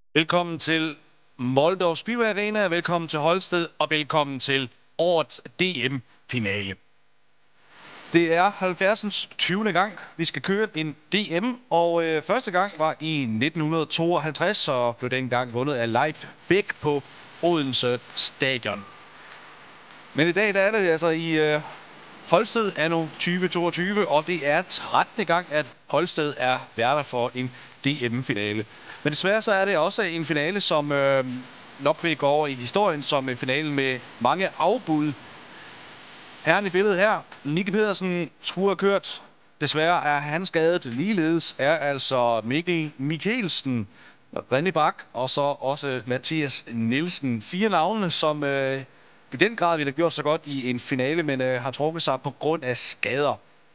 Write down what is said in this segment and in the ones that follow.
Velkommen til Moldov Speedway Arena, velkommen til Holsted og velkommen til årets DM-finale. Det er 70. 20. gang, vi skal køre en DM, og første gang var i 1952, og blev dengang vundet af Leif Bæk på Odense Stadion. Men i dag der er det altså i Holsted anno 2022, og det er 13. gang, at Holsted er værter for en DM-finale. Men desværre så er det også en finale, som nok vil gå over i historien som en finale med mange afbud. Herren i billedet her, Nicke Pedersen, skulle have kørt. Desværre er han skadet. Ligeledes er altså Mikkel Mikkelsen, René Bak og så også Mathias Nielsen. 4 navne, som i den grad ville have gjort så godt i en finale, men har trukket sig på grund af skader.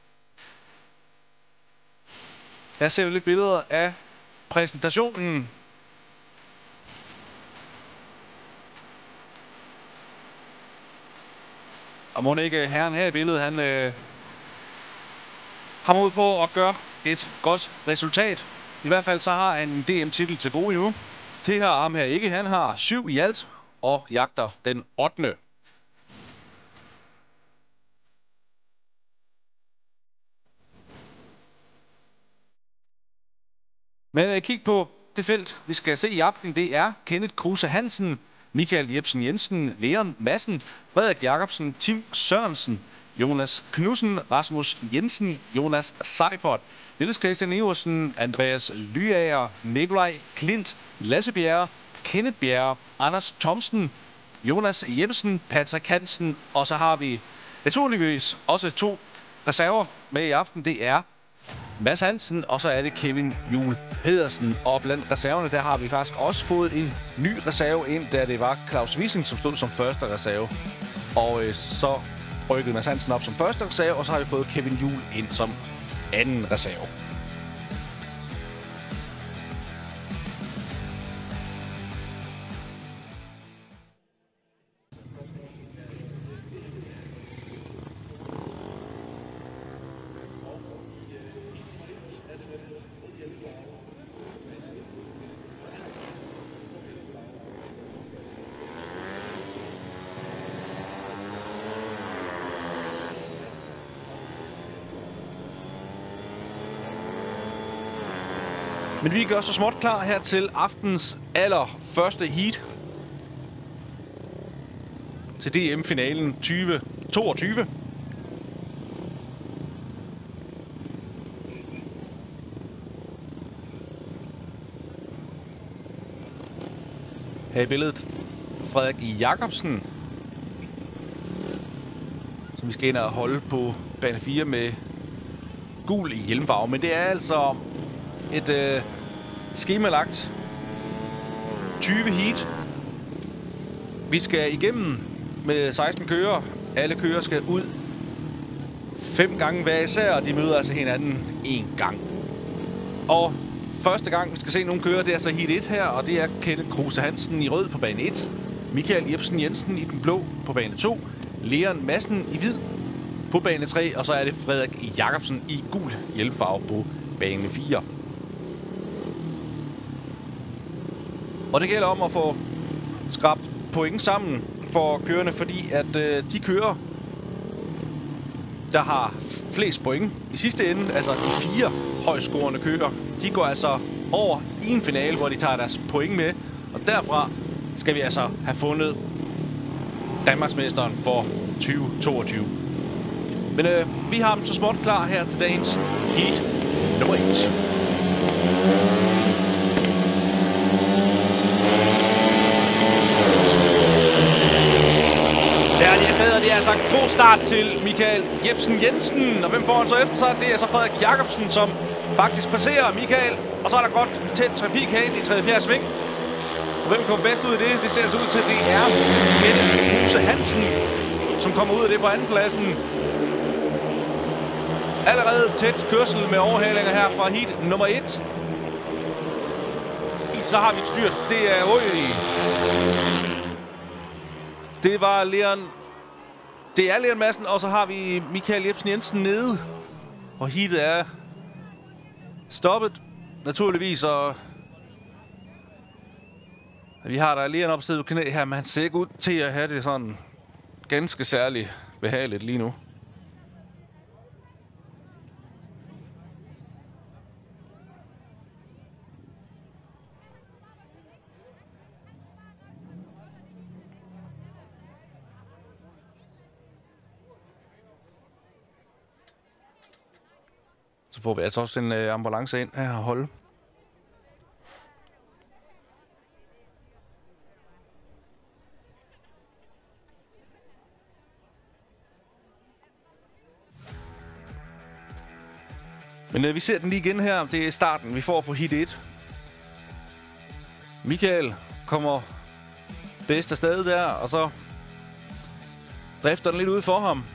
Her ser vi lidt billeder af præsentationen. Og må ikke herren her i billedet, han har mod på at gøre et godt resultat. I hvert fald så har han en DM-titel til gode nu. Det har ham her ikke. Han har 7 i alt og jagter den 8. Men kig på det felt, vi skal se i aften. Det er Kenneth Kruse Hansen, Michael Jebsen Jensen, Leon Madsen, Frederik Jacobsen, Tim Sørensen, Jonas Knudsen, Rasmus Jensen, Jonas Seifert, Niels Christian Iversen, Andreas Lyager, Nikolaj Klint, Lasse Bjerre, Kenneth Bjerre, Anders Thomsen, Jonas Jensen, Patrick Hansen, og så har vi naturligvis også 2 reserver med i aften. Det er Mads Hansen, og så er det Kevin Juhl Pedersen. Og blandt reserverne, der har vi faktisk også fået en ny reserve ind, da det var Claus Wissing, som stod som første reserve. Og så rykkede Mads Hansen op som første reserve, og så har vi fået Kevin Juhl ind som anden reserve. Men vi gør så småt klar her til aftens allerførste heat til DM-finalen 2022. Her i billedet Frederik Jacobsen, som vi skal ind og holde på bane 4 med gul i hjelmfarve. Men det er altså et skemalagt 20 heat. Vi skal igennem med 16 kører. Alle kører skal ud 5 gange hver især, og de møder altså hinanden 1 gang. Og første gang, vi skal se nogle kører, det er så heat 1 her, og det er Kenneth Kruse Hansen i rød på bane 1, Michael Jebsen Jensen i den blå på bane 2, Leon Madsen i hvid på bane 3, og så er det Frederik Jacobsen i gul hjelmfarve på bane 4. Og det gælder om at få skrabt point sammen for kørerne, fordi at de kører, der har flest point i sidste ende, altså de 4 højscorende kører, de går altså over i en finale, hvor de tager deres point med. Og derfra skal vi altså have fundet Danmarksmesteren for 2022. Men vi har dem så småt klar her til dagens heat nummer 1. Der er de afsted, og det er altså en god start til Michael Jebsen Jensen. Og hvem får han så efter sig? Det er så Frederik Jacobsen, som faktisk passerer Michael. Og så er der godt tæt trafik herinde i 3. sving. Og hvem kommer bedst ud af det? Det ser altså ud til, at det er Kenneth Kruse Hansen, som kommer ud af det på andenpladsen. Allerede tæt kørsel med overhalinger her fra heat nummer 1. Så har vi et styrt. Det er Det var Leon. Det er Leon Madsen, og så har vi Michael Jebsen Jensen nede. Og heatet er stoppet, naturligvis, og Vi har der lige en opstillet knæ her, men han ser ikke ud til at have det sådan ganske særligt behageligt lige nu. Så får vi altså også en ambulance ind her og holde. Men vi ser den lige igen her. Det er starten, vi får på hit 1. Michael kommer bedst af sted der, og så drifter den lidt ud for ham.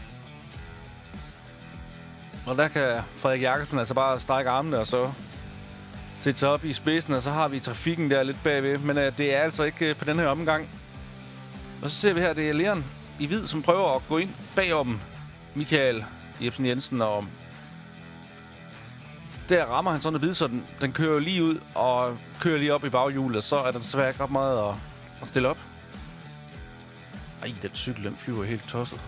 Og der kan Frederik Jacobsen altså bare strække armene og så sætte sig op i spidsen, og så har vi trafikken der lidt bagved. Men det er altså ikke på den her omgang. Og så ser vi her, det er Leon i hvid, som prøver at gå ind bagom Michael Jebsen Jensen, og der rammer han sådan noget hvid, så den kører lige ud og kører lige op i baghjulet, så er der desværre ikke ret meget at stille op. Ej, den cykel, den flyver helt tosset.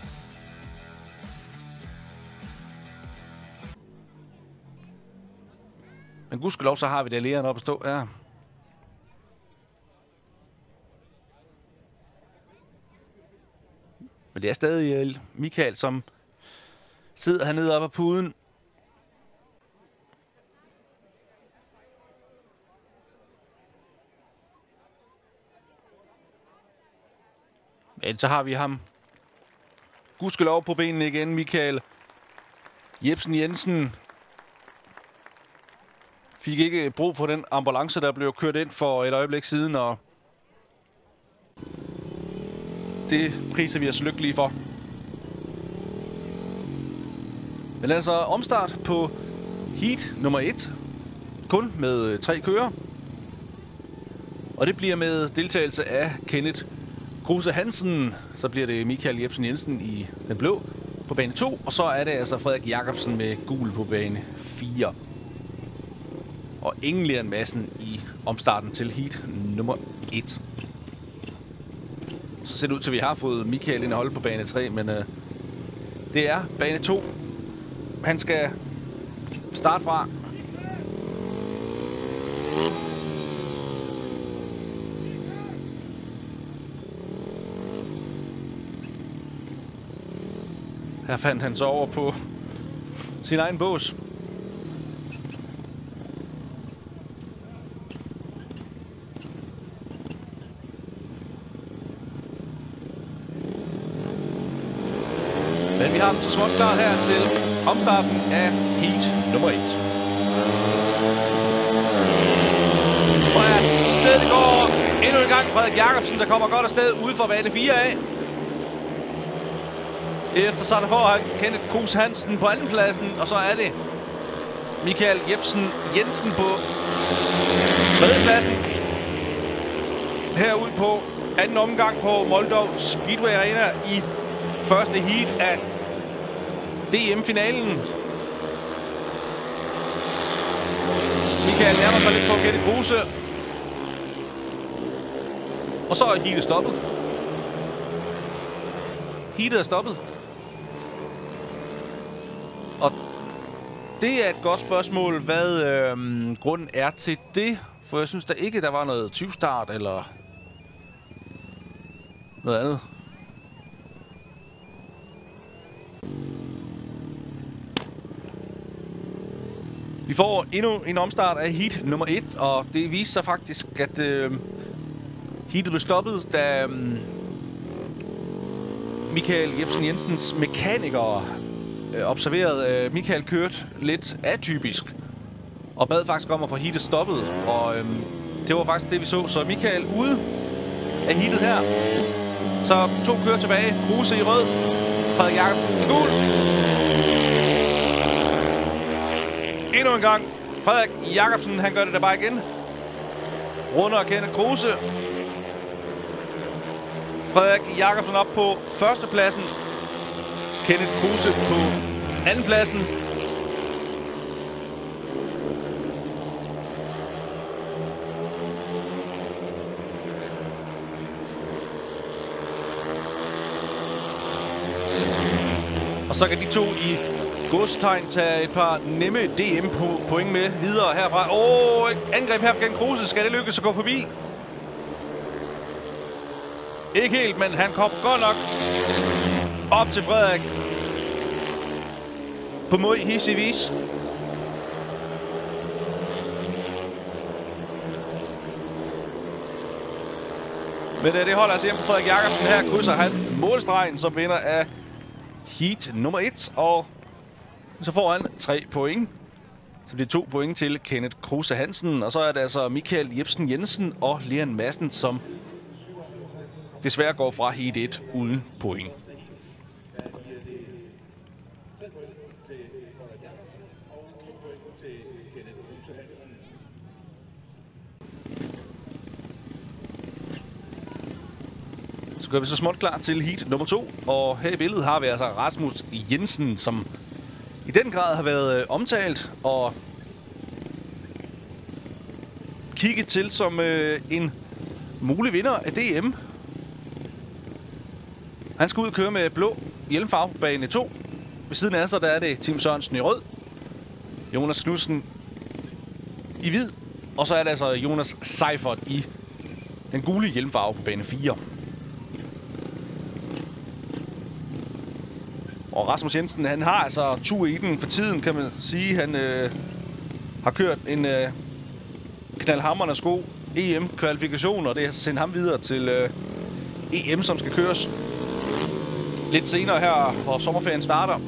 Men gudskelov, så har vi det Leon op at stå her. Men det er stadig Michael, som sidder hernede oppe af puden. Men så har vi ham. Gudskelov på benene igen, Michael Jebsen Jensen. Fik ikke brug for den ambulance, der blev kørt ind for et øjeblik siden, og det priser vi os lykkelige for. Men altså omstart på heat nummer 1. Kun med 3 kører. Og det bliver med deltagelse af Kenneth Kruse Hansen. Så bliver det Michael Jebsen Jensen i den blå på bane 2. Og så er det altså Frederik Jacobsen med gul på bane 4. Og ingen Leon Madsen i omstarten til heat nummer 1. Så ser det ud til, at vi har fået Michael ind og holde på bane 3, men det er bane 2. Han skal starte fra. Her fandt han så over på sin egen bås. Men vi har dem så småt klar her til omstarten af heat nummer 1. Og afsted det går endnu en gang Frederik Jacobsen, der kommer godt afsted ude fra bane 4 af. Efter så der får han Kenneth Kruse Hansen på andenpladsen, og så er det Michael Jebsen Jensen på tredjepladsen. Herude på anden omgang på Moldov Speedway Arena i første heat af DM-finalen. Michael nærmer sig lidt på Kenneth Kruse. Og så er heatet stoppet. Heatet er stoppet. Og det er et godt spørgsmål, hvad grunden er til det. For jeg synes da ikke, der var noget 20-start eller noget andet. Vi får endnu en omstart af heat nummer 1, og det viser sig faktisk, at heatet blev stoppet, da Michael Jebsen Jensens mekanikere observerede, Michael kørte lidt atypisk, og bad faktisk om at få heatet stoppet, og det var faktisk det, vi så. Så Michael ude af heatet her. Så 2 kører tilbage. Kruse i rød. Frederik Jacobsen i gul. Endnu en gang. Frederik Jacobsen, han gør det da bare igen. Runder Kenneth Kruse. Frederik Jacobsen op på førstepladsen. Kenneth Kruse på andenpladsen. så kan de to i godstegn tage et par nemme DM-point med videre herfra. Angreb her fra Kenneth Kruse. Skal det lykkes at gå forbi? Ikke helt, men han kom godt nok op til Frederik. På mod hissig vis. Men det holder altså hjemme på Frederik Jacobsen. Her krydser han målstregen som vinder af heat nummer 1. Og så får han 3 point. Så bliver 2 point til Kenneth Kruse Hansen. Og så er det altså Michael Jebsen Jensen og Leon Madsen, som desværre går fra heat 1 uden point. Så gør vi så småt klar til heat nummer 2. Og her i billedet har vi altså Rasmus Jensen, som i den grad har været omtalt og kigget til som en mulig vinder af DM. Han skal ud og køre med blå hjelmfarve på bane 2. Ved siden af så der er det Tim Sørensen i rød, Jonas Knudsen i hvid, og så er det altså Jonas Seifert i den gule hjelmfarve på bane 4. Og Rasmus Jensen, han har altså tur i den for tiden, kan man sige. Han har kørt en knaldhamrende god EM-kvalifikation, og det har sendt ham videre til EM, som skal køres lidt senere her, hvor sommerferien starter.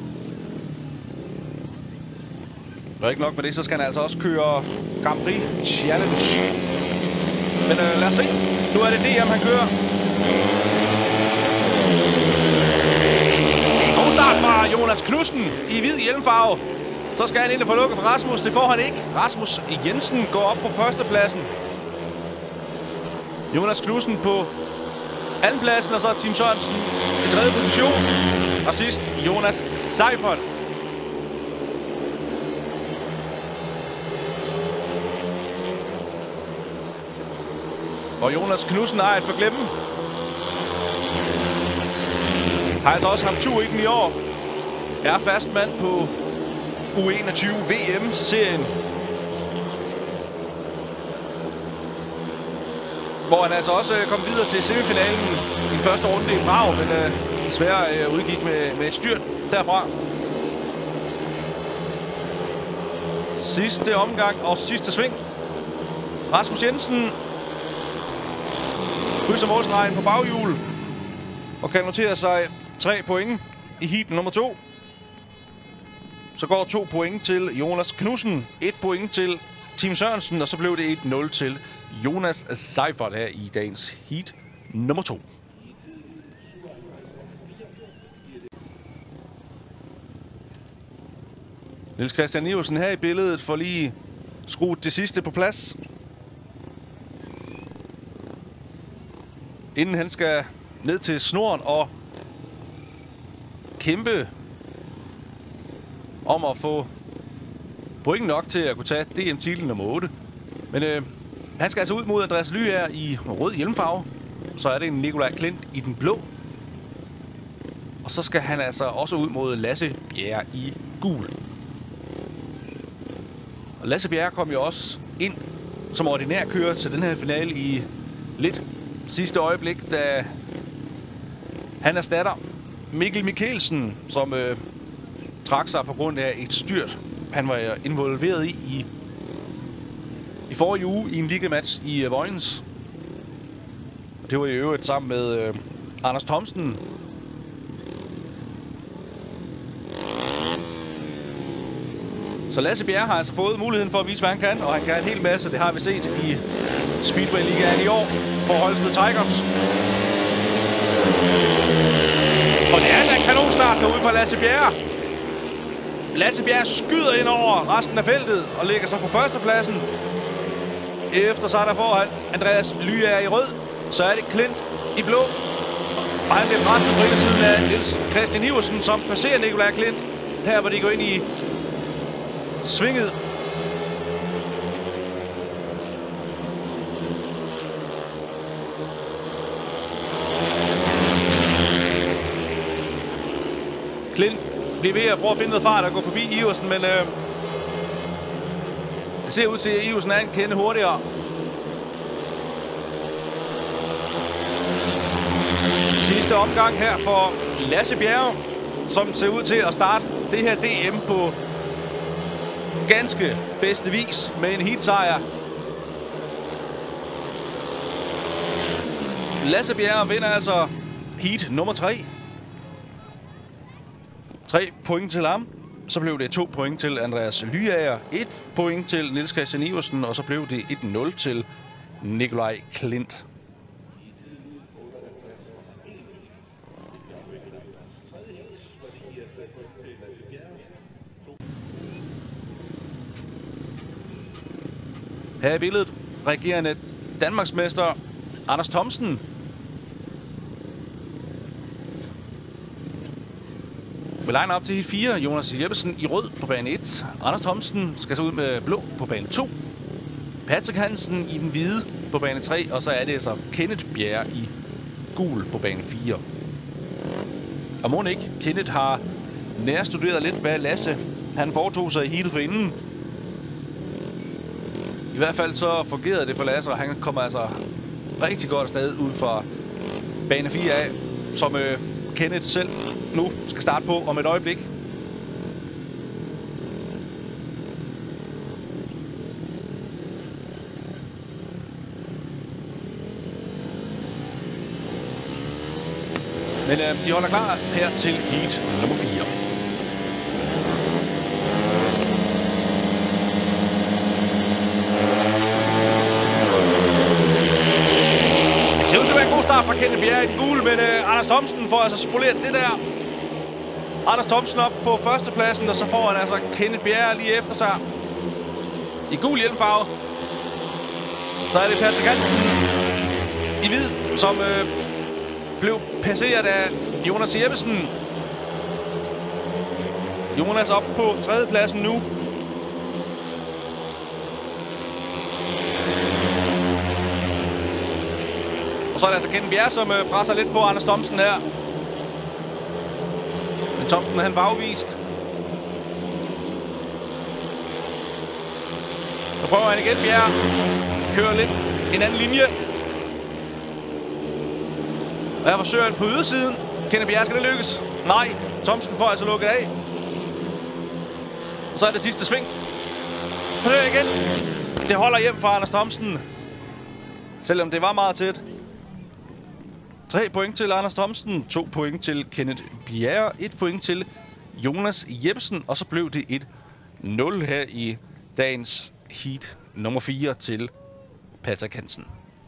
Og ikke nok med det, så skal han altså også køre Grand Prix Challenge. Men lad os se. Nu er det DM, han kører. God start fra Jonas Knudsen i hvid hjelmfarve. Så skal han ind og få lukket for Rasmus. Det får han ikke. Rasmus Jensen går op på førstepladsen. Jonas Knudsen på andenpladsen, og så Tim Sørensen i tredje position. Og sidst Jonas Seifert. Og Jonas Knudsen har et forglemme. Har altså også haft tur i den i år. Er fast mand på U21 VM-serien. Hvor han altså også kom videre til semifinalen i første runde i Prag, men desværre udgik med et styrt derfra. Sidste omgang og sidste sving. Rasmus Jensen krydser målstregen på baghjul og kan notere sig 3 point i heat nummer 2. Så går 2 point til Jonas Knudsen, 1 point til Tim Sørensen, og så blev det 1-0 til Jonas Seifert her i dagens heat nummer 2. Niels Christian Iversen her i billedet får lige skruet det sidste på plads, inden han skal ned til snoren og kæmpe om at få point nok til at kunne tage DM-titlen nummer 8. Men han skal altså ud mod Andreas Lyager i rød hjelmfarve. Så er det en Nikolaj Klint i den blå. Og så skal han altså også ud mod Lasse Bjerre i gul. Og Lasse Bjerre kom jo også ind som ordinær kører til den her finale i lidt sidste øjeblik, da han erstatter Mikkel Mikkelsen, som trak sig på grund af et styrt, han var involveret i forrige uge i en ligamatch i Vojens. Det var i øvrigt sammen med Anders Thomsen. Så Lasse Bjerre har altså fået muligheden for at vise, hvad han kan, og han kan en hel masse. Det har vi set i Speedway Ligaen i år for Holsted Tigers. Og det er altså en kanonstart derude fra Lasse Bjerre. Lasse Bjerre skyder ind over resten af feltet og ligger sig på førstepladsen. Efter så er der foran Andreas Lyager i rød. Så er det Klint i blå. Og han bliver presset på indersiden af Niels Christian Iversen, som passerer Nikolaj Klint. Her hvor de går ind i svinget. Klint blive ved at prøve at finde noget fart og gå forbi Iversen, men det ser ud til, at Iversen er en kende hurtigere. Sidste omgang her for Lasse Bjerre, som ser ud til at starte det her DM på ganske bedste vis med en heatsejr. Lasse Bjerre vinder altså heat nummer 3. 3 point til ham. Så blev det 2 point til Andreas Lyager, 1 point til Niels Christian Iversen, og så blev det 1-0 til Nikolaj Klint. Her i billedet regerende Danmarksmester Anders Thomsen. Vi line op til heat 4. Jonas Jeppesen i rød på bane 1. Anders Thomsen skal så ud med blå på bane 2. Patrick Hansen i den hvide på bane 3. Og så er det altså Kenneth Bjerre i gul på bane 4. Og må ikke, Kenneth har nærstuderet lidt, hvad Lasse han foretog sig i heatet for inden. I hvert fald så fungerede det for Lasse, og han kommer altså rigtig godt afsted ud fra bane 4 af, som Kenneth selv nu skal starte på om et øjeblik. Men de holder klar her til heat nummer 4. Det ser ud til at være en god start fra Kenneth Bjerre i den gule, men Anders Thomsen får altså spoleret det der. Anders Thomsen op på førstepladsen, og så får han altså Kenneth Bjerre lige efter sig i gul hjelmfarve. Så er det Patrick Hansen i hvid, som blev passeret af Jonas Jeppesen. Jonas op på tredjepladsen nu. Og så er det altså Kenneth Bjerre, som presser lidt på Anders Thomsen her. Men Thomsen, han var afvist. Så prøver han igen, Bjerre. Kører lidt en anden linje. Og her forsøger han på ydersiden. Kenneth Bjerre, skal det lykkes? Nej, Thomsen får altså lukket af. Og så er det sidste sving. Forsøger igen. Det holder hjem fra Anders Thomsen. Selvom det var meget tæt. 3 point til Anders Thomsen, 2 point til Kenneth Bjerre, 1 point til Jonas Jeppesen, og så blev det 1-0 her i dagens heat nummer 4 til Patrick Hansen.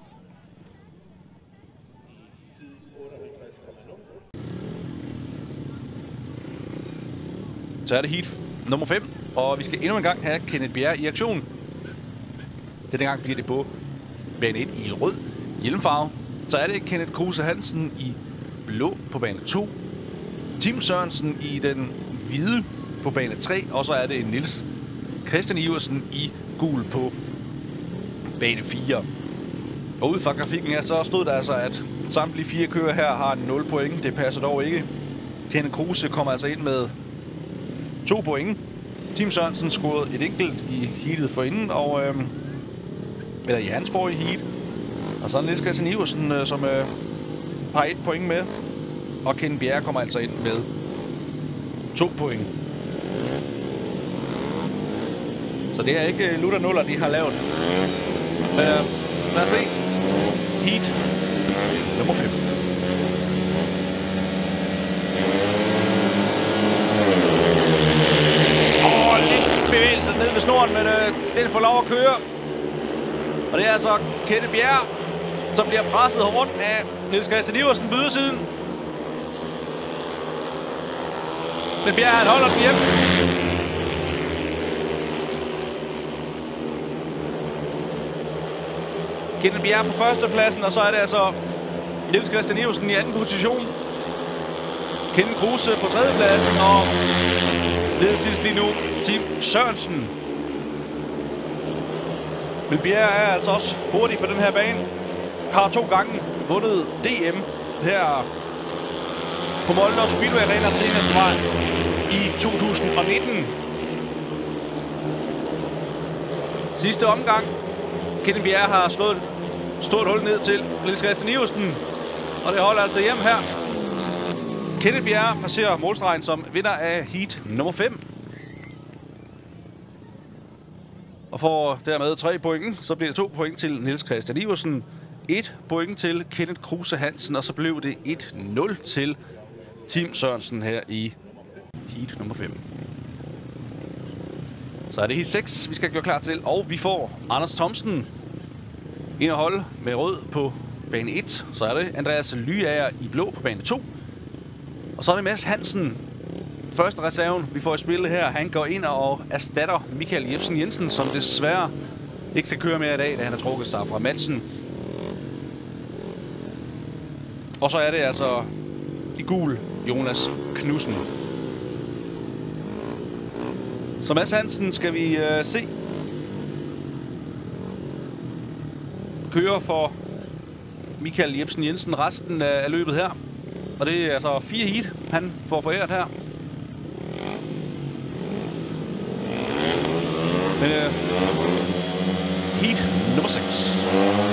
Så er det heat nummer 5, og vi skal endnu en gang have Kenneth Bjerre i aktion. Denne gang bliver det på bane 1 i rød hjelmfarve. Så er det Kenneth Kruse Hansen i blå på bane 2. Tim Sørensen i den hvide på bane 3. Og så er det Niels Christian Iversen i gul på bane 4. Og ud fra grafikken her, så stod der altså, at samtlige 4 kører her har 0 point. Det passer dog ikke. Kenneth Kruse kommer altså ind med 2 point. Tim Sørensen scorede et enkelt i heatet forinden, og eller i hans forrige heat. Og så er Niels Christian Iversen, som har 1 point med. Og Kenneth Bjerre kommer altså ind med 2 point. Så det er ikke lutter nuller, de har lavet. Lad os se. Heat nummer 5. Lidt bevægelse ned ved snoren, men den får lov at køre. Og det er altså Kenneth Bjerre, som bliver presset hårdt af Niels Christian Iversen på ydersiden. Men Bjerre, han holder den hjem. Kenneth Bjerre på førstepladsen, og så er det altså Niels Christian Iversen i anden position. Kenneth Kruse på tredjepladsen, og nede sidst lige nu Tim Sørensen. Men Bjerre er altså også hurtig på den her bane. Har 2 gange vundet DM her på Moldov Speedway Arena senest var i 2019. Sidste omgang. Kenneth Bjerre har slået et stort hul ned til Niels Christian Iversen. Og det holder altså hjem her. Kenneth Bjerre passerer målstregen som vinder af heat nummer 5. Og får dermed 3 point. Så bliver det 2 point til Niels Christian Iversen. 1 point til Kenneth Kruse Hansen. Og så blev det 1-0 til Tim Sørensen her i heat nummer 5. Så er det heat 6, vi skal gøre klar til. Og vi får Anders Thomsen ind og holde med rød på bane 1. Så er det Andreas Lyager i blå på bane 2. Og så er det Mads Hansen, første reserven, vi får i spillet her. Han går ind og erstatter Michael Jebsen Jensen, som desværre ikke skal køre mere i dag, da han har trukket sig fra matchen. Og så er det altså i gul Jonas Knudsen. Så Mads Hansen skal vi se køre for Michael Jebsen Jensen resten af løbet her. Og det er altså 4 heat, han får foræret her. Men heat nummer 6.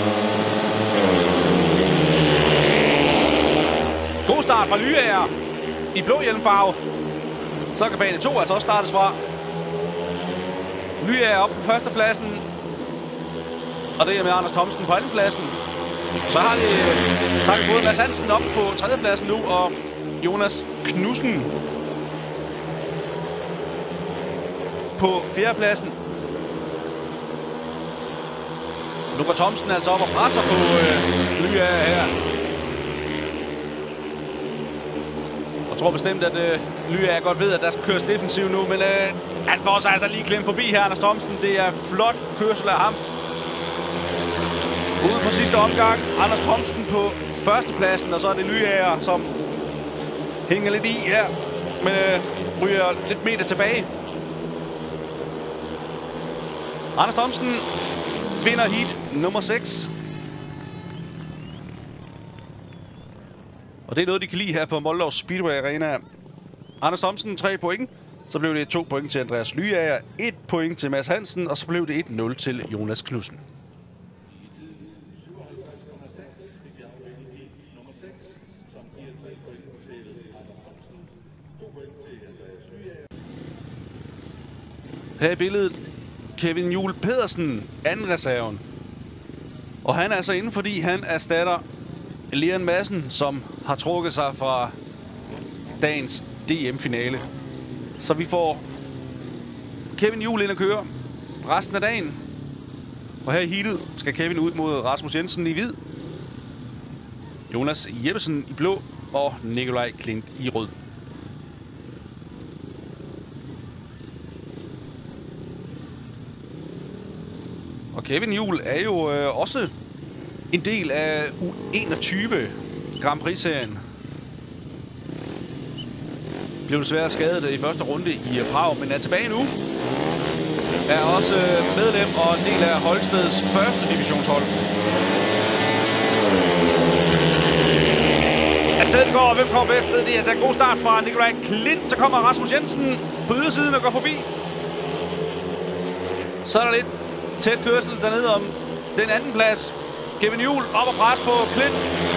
God start fra Lyager i blå hjelmfarve. Så kan bane 2 altså også startes fra. Lyager op på førstepladsen. Og det er med Anders Thomsen på andenpladsen. Så har vi fået Mads Hansen op på tredjepladsen nu, og Jonas Knudsen på fjerdepladsen. Nu går Thomsen altså op og presser på Lyager her. Jeg tror bestemt, at Lyager godt ved, at der skal køres defensivt nu, men han får sig altså lige klemt forbi her, Anders Thomsen. Det er flot kørsel af ham. Ude på sidste omgang, Anders Thomsen på førstepladsen, og så er det Lyager, som hænger lidt i her, men ryger lidt meter tilbage. Anders Thomsen vinder heat nummer 6. Og det er noget, de kan lide her på Moldov Speedway Arena. Anders Thomsen 3 point, så blev det 2 point til Andreas Lyager, 1 point til Mads Hansen, og så blev det 1-0 til Jonas Knudsen. Her i billedet Kevin Juhl Pedersen, anden reserven. Og han er altså inde, fordi han erstatter Leon Madsen, som har trukket sig fra dagens DM-finale. Så vi får Kevin Juhl ind at køre resten af dagen. Og her i heatet skal Kevin ud mod Rasmus Jensen i hvid, Jonas Jeppesen i blå og Nikolaj Klint i rød. Og Kevin Juhl er jo også en del af U21 Grand Prix-serien. Blev desværre skadet i første runde i Prag, men er tilbage nu. Er også medlem og en del af Holsteds første divisionshold. Afsted det går, hvem kommer bedst? Det er altså en god start fra Nikolaj Klint. Så kommer Rasmus Jensen på ydersiden og går forbi. Så er der lidt tæt kørsel dernede om den anden plads. Kevin Juhl op og pres på Klint.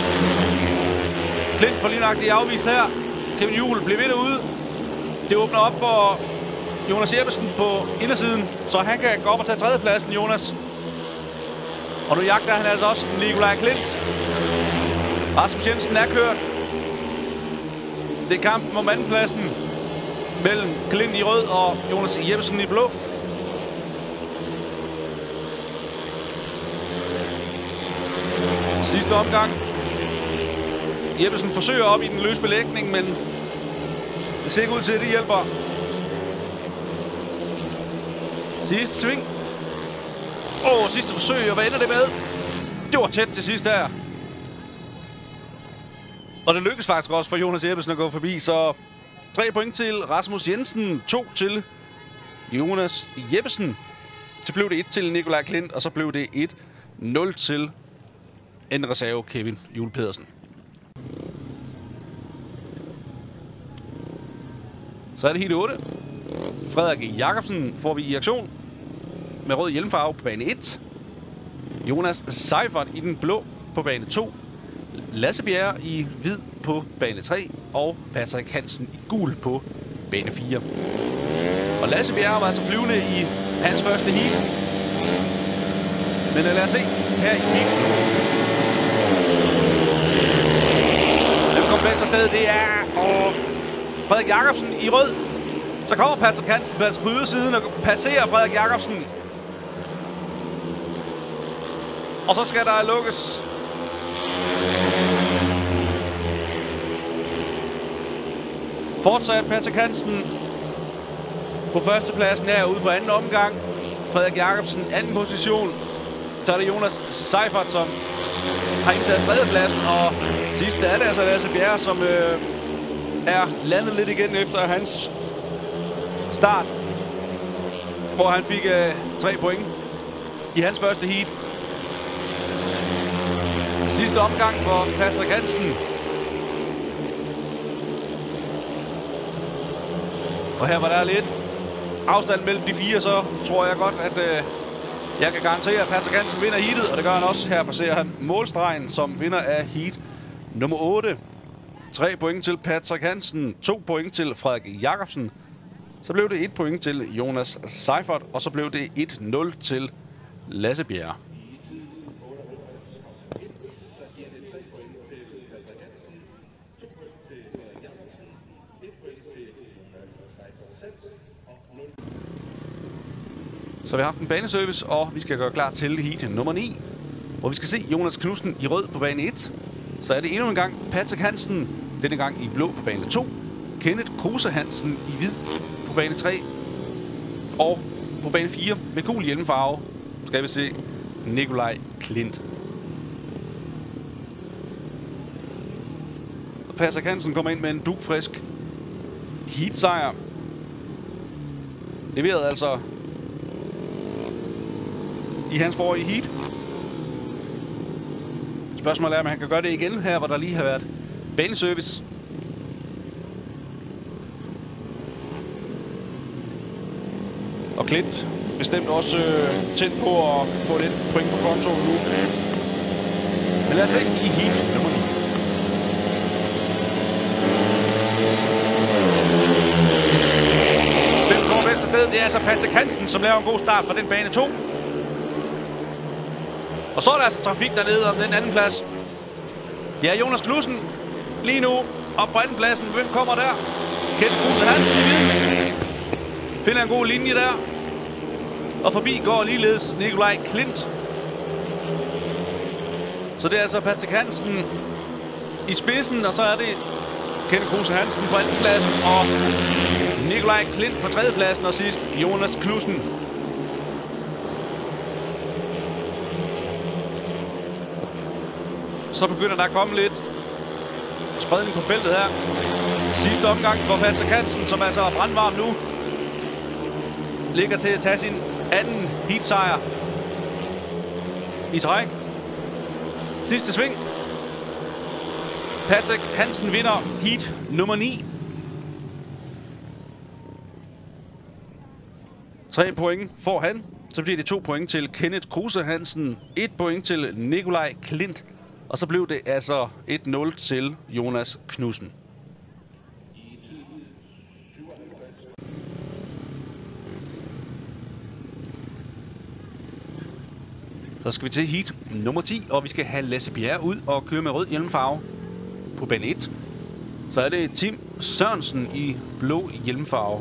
Klint får lige nøjagtigt afvist her. Kevin Juhl bliver ved derude. Det åbner op for Jonas Jeppesen på indersiden, så han kan gå op og tage tredjepladsen, Jonas. Og nu jagter han altså også Nikolaj Klint. Rasmus Jensen er kørt. Det er kampen om andenpladsen mellem Klint i rød og Jonas Jeppesen i blå. Sidste omgang. Jeppesen forsøger op i den løse belægning, men det ser ikke ud til, at det hjælper. Sidste sving. Sidste forsøg, og hvad ender det med? Det var tæt til sidst her. Og det lykkedes faktisk også for Jonas Jeppesen at gå forbi, så 3 point til Rasmus Jensen, 2 til Jonas Jeppesen. Så blev det 1 til Nikolaj Klint, og så blev det 1-0 til en reserve Kevin Juhl Pedersen. Så er det heat 8. Frederik Jacobsen får vi i aktion med rød hjelmfarve på bane 1. Jonas Seifert i den blå på bane 2. Lasse Bjerre i hvid på bane 3. Og Patrick Hansen i gul på bane 4. Og Lasse Bjerre var altså flyvende i hans første heat. Men lad os se her i heat. Hvem kommer bedst afsted? Det er Frederik Jacobsen i rød. Så kommer Patrick Hansen på ydersiden og passerer Frederik Jacobsen. Og så skal der lukkes. Fortsat Patrick Hansen på førstepladsen her ude på anden omgang. Frederik Jacobsen anden position. Så er det Jonas Seifert, som har indtaget tredjepladsen. Og sidst er det altså Lasse Bjerre, som er landet lidt igen efter hans start, hvor han fik 3 point i hans første heat. Sidste omgang for Patrick Hansen. Og her var der lidt afstand mellem de 4, så tror jeg godt, at jeg kan garantere, at Patrick Hansen vinder heatet, og det gør han også. Her passerer han målstregen som vinder af heat nummer 8. 3 point til Patrick Hansen, 2 point til Frederik Jacobsen. Så blev det 1 point til Jonas Seifert, og så blev det 1-0 til Lasse Bjerre. Så vi har haft en baneservice, og vi skal gøre klar til heat nummer 9, hvor vi skal se Jonas Knudsen i rød på bane 1. Så er det endnu en gang Patrick Hansen, denne gang i blå på bane 2. Kenneth Kruse Hansen i hvid på bane 3. Og på bane 4 med gul hjelmfarve skal vi se Nikolaj Klint. Og Patrick Hansen kommer ind med en dugfrisk heat-sejr. Leveret altså i hans forrige heat. Spørgsmålet er, om han kan gøre det igen her, hvor der lige har været baneservice. Og Klint bestemt også tæt på at få lidt point på kontoen nu. Men lad os se i heat nummer 9. Hvem kommer bedst afsted? Det er altså Patrick Hansen, som laver en god start for den bane 2. Og så er der altså trafik dernede om den anden plads. Det er Jonas Knudsen lige nu op på anden pladsen. Hvem kommer der? Kenneth Kruse Hansen i hvid. Finder en god linje der. Og forbi går ligeledes Nikolaj Klint. Så det er altså Patrick Hansen i spidsen, og så er det Kenneth Kruse Hansen på anden pladsen, og Nikolaj Klint på tredje pladsen, og sidst Jonas Knudsen. Så begynder der at komme lidt spredning på feltet her. Sidste omgang for Patrick Hansen, som altså er brandvarm nu. Ligger til at tage sin anden heat-sejr i træk. Sidste sving. Patrick Hansen vinder heat nummer 9. 3 point får han. Så bliver det 2 point til Kenneth Kruse Hansen. 1 point til Nikolaj Klint. Og så blev det altså 1-0 til Jonas Knudsen. Så skal vi til heat nummer 10, og vi skal have Lasse Bjerre ud og køre med rød hjelmfarve på bane 1. Så er det Tim Sørensen i blå hjelmfarve.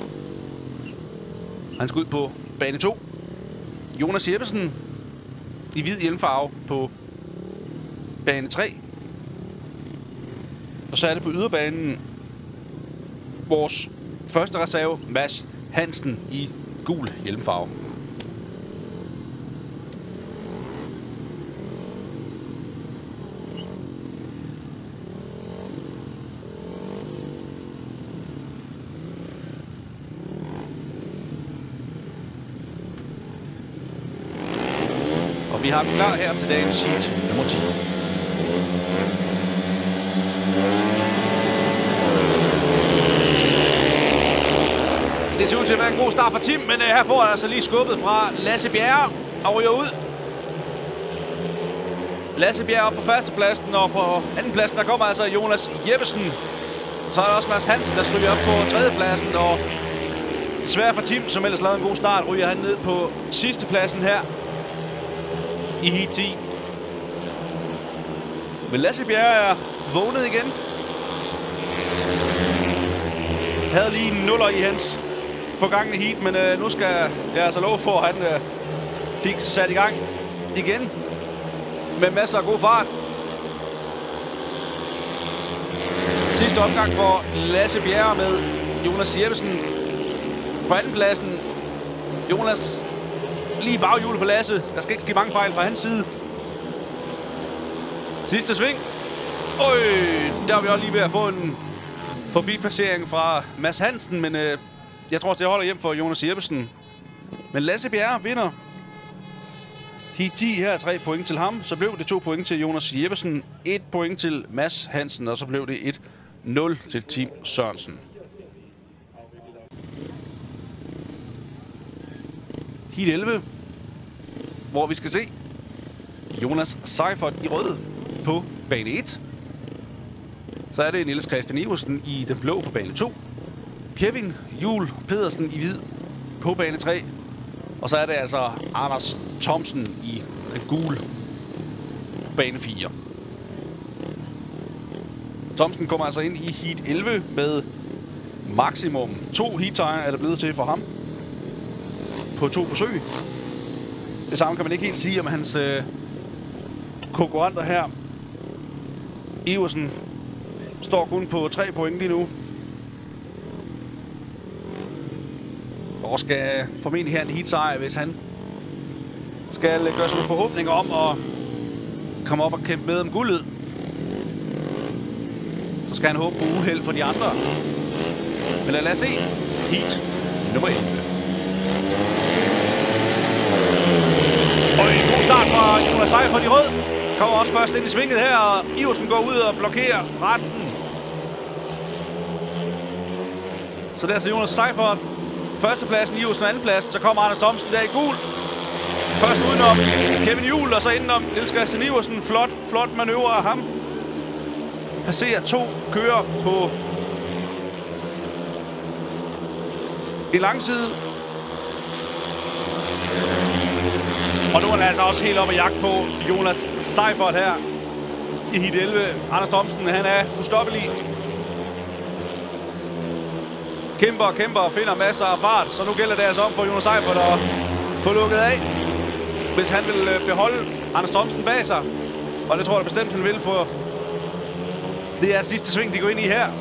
Han skal ud på bane 2. Jonas Jeppesen i hvid hjelmfarve på bane 3. Og så er det på yderbanen vores første reserve, Mads Hansen i gul hjelmfarve. Vi har den klar her til dagens heat nummer 10. Det ser ud til at være en god start for Tim, men her får jeg altså lige skubbet fra Lasse Bjerre og ryger ud. Lasse Bjerre op på førstepladsen, og på andenpladsen der kommer altså Jonas Jeppesen. Så er der også Mads Hansen, der ryger op på tredjepladsen, og desværre for Tim, som ellers lavede en god start, ryger han ned på sidstepladsen her i Heat 10. Men Lasse Bjerre er vågnet igen. Havde lige nuller i hans forgangne heat, men nu skal jeg altså love for, at han fik sat i gang igen med masser af god fart. Sidste omgang for Lasse Bjerre med Jonas Jeppesen på andenpladsen. Jonas lige baghjulet på Lasse. Der skal ikke ske mange fejl fra hans side. Sidste sving. Øj, der er vi også lige ved at få en forbipassering fra Mads Hansen, men jeg tror, det holder hjem for Jonas Jeppesen. Men Lasse Bjerre vinder Heat 10 her, 3 point til ham. Så blev det 2 point til Jonas Jeppesen, 1 point til Mads Hansen, og så blev det 1-0 til Tim Sørensen. Heat 11, hvor vi skal se Jonas Seifert i rød på bane 1. Så er det Niels Christian Iversen i den blå på bane 2. Kevin Juhl Pedersen i hvid på bane 3. Og så er det altså Anders Thomsen i den gule på bane 4. Thomsen kommer altså ind i Heat 11 med maksimum 2 heat-sejre, er det blevet til for ham på 2 forsøg. Det samme kan man ikke helt sige om hans konkurrenter her. Iversen står kun på 3 point lige nu. Og skal formentlig have en heat-sejr, hvis han skal gøre sig nogle forhåbninger om at komme op og kæmpe med om guldet. Så skal han håbe på uheld for de andre. Men lad os se. Heat nummer 11. Og en god start fra Jonas Seifert i rød. Kommer også først ind i svinget her, og Iversen går ud og blokerer resten. Så der er Jonas Seifert førstepladsen, Iversen andenpladsen. Så kommer Anders Thomsen der i gul. Først udenom Kevin Juhl, og så indenom Niels Christian Iversen. Flot manøvre af ham. Passerer 2 kører på en lang side. Og nu er han altså også helt oppe at jagte på Jonas Seifert her i Heat 11. Anders Thomsen, han er ustoppelig. Kæmper og finder masser af fart. Så nu gælder det altså om for Jonas Seifert at få lukket af, hvis han vil beholde Anders Thomsen bag sig. Og det tror jeg bestemt, han vil, for det er sidste sving, de går ind i her.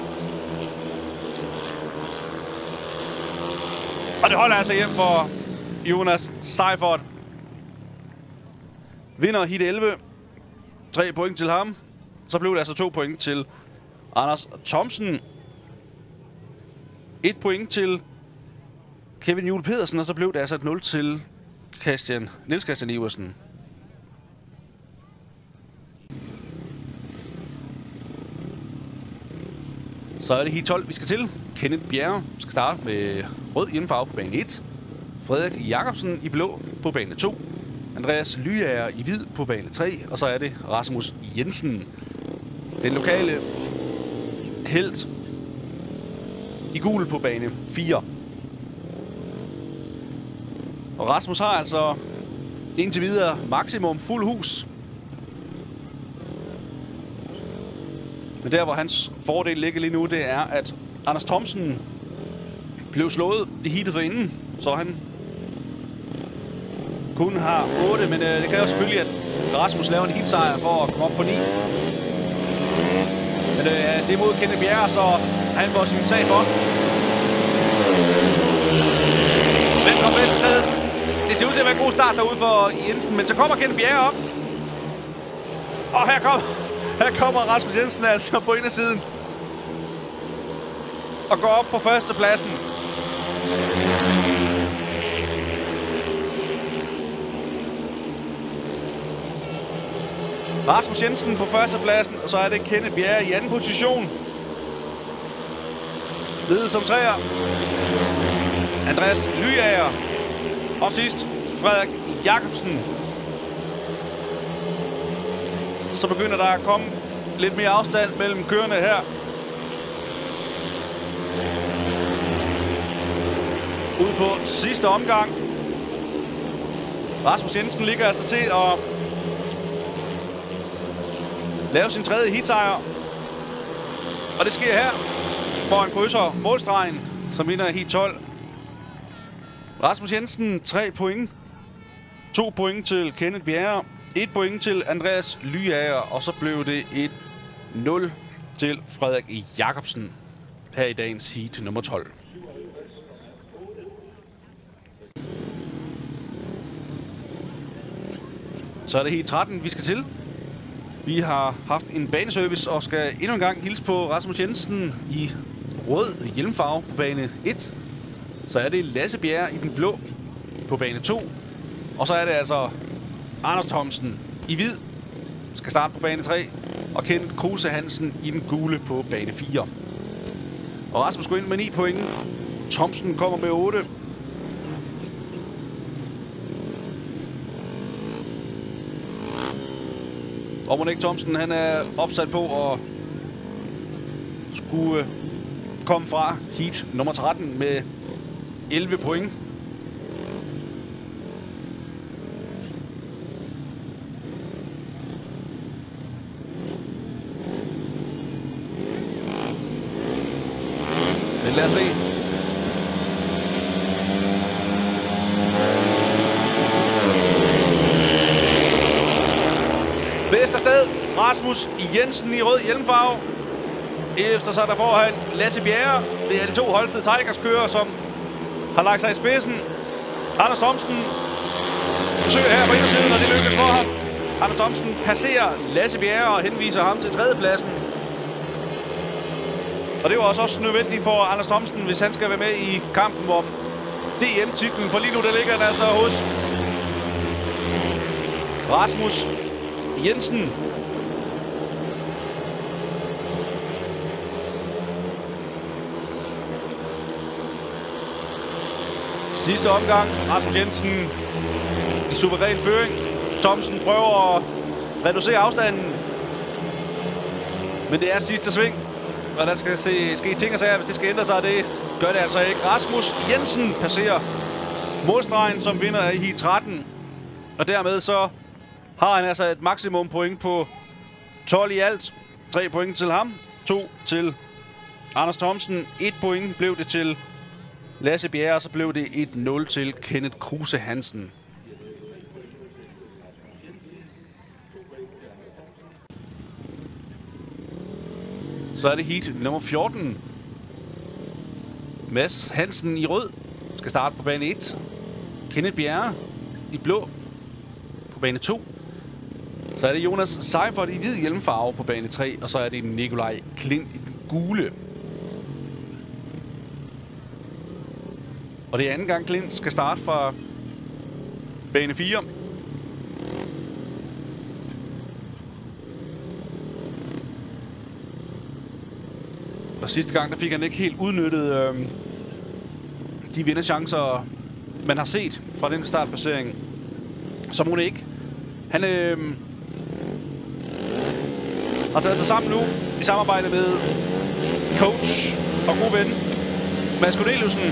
Og det holder altså hjem for Jonas Seifert. Vinder Heat 11. 3 point til ham. Så blev det altså 2 point til Anders Thomsen. 1 point til Kevin Juhl Pedersen, og så blev det altså et 0 til Niels Christian Iversen. Så er det Heat 12, vi skal til. Kenneth Bjerre skal starte med rød hjemmefarve på bane 1. Frederik Jacobsen i blå på bane 2. Andreas Lyager i hvid på bane 3. Og så er det Rasmus Jensen, den lokale helt, i gul på bane 4. Og Rasmus har altså indtil videre maksimum fuld hus. Men der, hvor hans fordel ligger lige nu, det er, at Anders Thomsen blev slået i heatet forinden, så han kun har 8, men det kræver selvfølgelig, at Rasmus laver en heatsejr for at komme op på 9. Men det er mod Kenneth Bjerre, så han får sin sag for. Men på bedste sted. Det ser ud til at være en god start derude for Jensen, men så kommer Kenneth Bjerre op. Og her kommer Rasmus Jensen altså på indersiden. Og går op på førstepladsen. Rasmus Jensen på førstepladsen, og så er det Kenneth Bjerre i anden position. Ledet som træer. Andreas Lyager. Og sidst Frederik Jacobsen. Så begynder der at komme lidt mere afstand mellem kørende her. Ude på sidste omgang. Rasmus Jensen ligger altså til at lave sin tredje heatsejr. Og det sker her, hvor han krydser målstregen, som vinder i heat 12. Rasmus Jensen 3 point. 2 point til Kenneth Bjerre. 1 point til Andreas Lyager. Og så blev det et 0 til Frederik Jacobsen her i dagens heat nummer 12. Så er det heat 13, vi skal til. Vi har haft en baneservice og skal endnu en gang hilse på Rasmus Jensen i rød hjelmfarve på bane 1. Så er det Lasse Bjerre i den blå på bane 2. Og så er det altså Anders Thomsen i hvid, skal starte på bane 3. Og Kenneth Kruse Hansen i den gule på bane 4. Og Rasmus går ind med 9 point. Thomsen kommer med 8. Og Monique Thomsen, han er opsat på at skulle komme fra heat nummer 13 med 11 point. Men lad os se. Bedst afsted, Rasmus Jensen i rød hjelmfarve. Efter så der foran Lasse Bjerre. Det er de to Holsted Tigers kører, som har lagt sig i spidsen. Anders Thomsen forsøger her på indersiden, og det lykkes for ham. Anders Thomsen passerer Lasse Bjerre og henviser ham til tredjepladsen. Og det var også nødvendigt for Anders Thomsen, hvis han skal være med i kampen om DM-titlen. For lige nu der ligger han altså hos Rasmus Jensen. Sidste omgang, Rasmus Jensen i suveræn føring. Thomsen prøver at reducere afstanden. Men det er sidste sving, og der skal ske ting og sager, hvis det skal ændre sig. Det gør det altså ikke. Rasmus Jensen passerer målstregen som vinder i heat 13. Og dermed så har han altså et maksimum point på 12 i alt. 3 point til ham, 2 til Anders Thomsen, 1 point blev det til Lasse Bjerre, og så blev det 1-0 til Kenneth Kruse Hansen. Så er det heat nummer 14. Mads Hansen i rød skal starte på bane 1. Kenneth Bjerre i blå på bane 2. Så er det Jonas Seifert i hvid hjelmfarve på bane 3. Og så er det Nikolaj Klint i den gule. Og det er anden gang Klint skal starte fra bane 4. Og sidste gang der fik han ikke helt udnyttet de vinderchancer, man har set fra den startplacering. Så må det ikke. Han har taget sig sammen nu i samarbejde med coach og god ven Mads Corneliusen.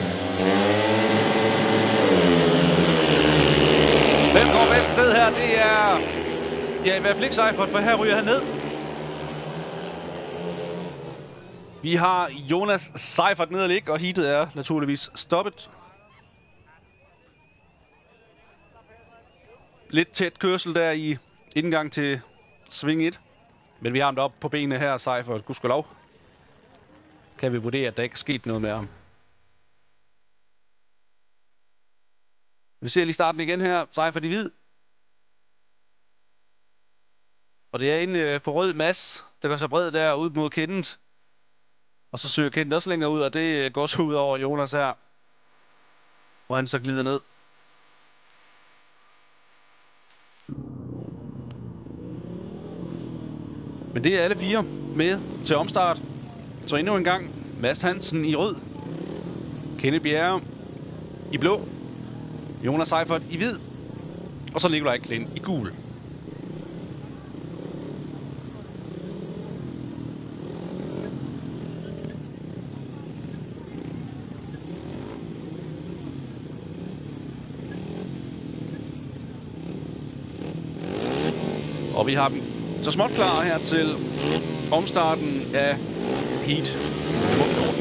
Hvem går bedst sted her? Det er ja, i hvert fald ikke Seifert, for her ryger han ned. Vi har Jonas Seifert ned at ligge, og heatet er naturligvis stoppet. Lidt tæt kørsel der i indgang til sving 1. Men vi har ham deroppe på benene her, Seifert. Gudskelov. Kan vi vurdere, at der ikke er sket noget med ham. Vi ser lige starten igen her. Seifert i hvid. Og det er inde på rød Mads, der gør sig bred der ud mod Kenneth. Og så søger Kenneth også længere ud, og det går så ud over Jonas her. Hvor han så glider ned. Men det er alle fire med til omstart. Så endnu en gang Mads Hansen i rød. Kenneth Bjerre i blå, Jonas Seifert i hvid, og så Nikolaj Klint i gul. Og vi har dem så småt klar her til omstarten af heat nummer 14.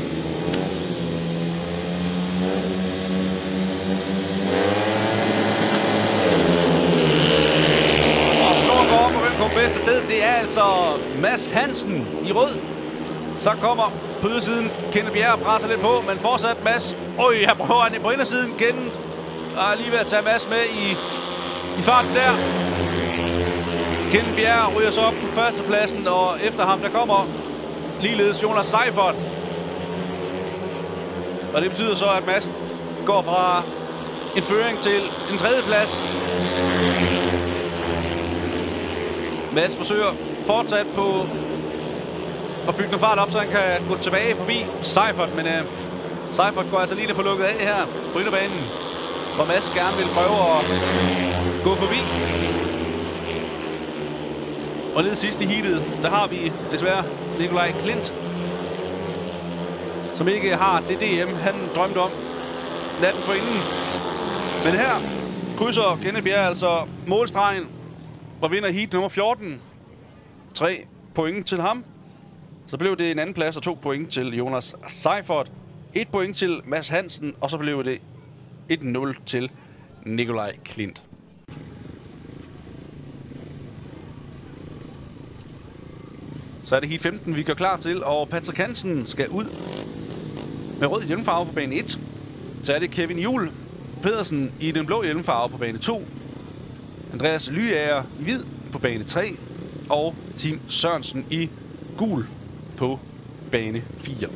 Og stor går på hvem kommer bedste sted. Det er altså Mads Hansen i rød. Så kommer på ydersiden Kenneth Bjerre og presser lidt på, men fortsat Mads. Her prøver han på indersiden. Kenneth er lige ved at tage Mads med i farten der. Kenneth Bjerre ryger så op på førstepladsen, og efter ham der kommer ligeledes Jonas Seifert. Og det betyder så, at Mads går fra en føring til en tredjeplads. Mads forsøger fortsat på at bygge noget fart op, så han kan gå tilbage forbi Seifert. Men Seifert går altså lige lidt for lukket af her på rytterbanen, hvor Mads gerne vil prøve at gå forbi. Og lidt sidst i heatet, der har vi desværre Nikolaj Klint, som ikke har det DM, han drømte om natten forinden. Men her krydser Kenneth Bjerre altså målstregen og vinder heat nummer 14. 3 point til ham. Så blev det en anden plads og 2 point til Jonas Seifert. 1 point til Mads Hansen, og så blev det 1-0 til Nikolaj Klint. Så er det heat 15, vi gør klar til, og Patrick Hansen skal ud med rød hjelmfarve på bane 1. Så er det Kevin Juhl Pedersen i den blå hjelmfarve på bane 2. Andreas Lyager i hvid på bane 3. Og Tim Sørensen i gul på bane 4.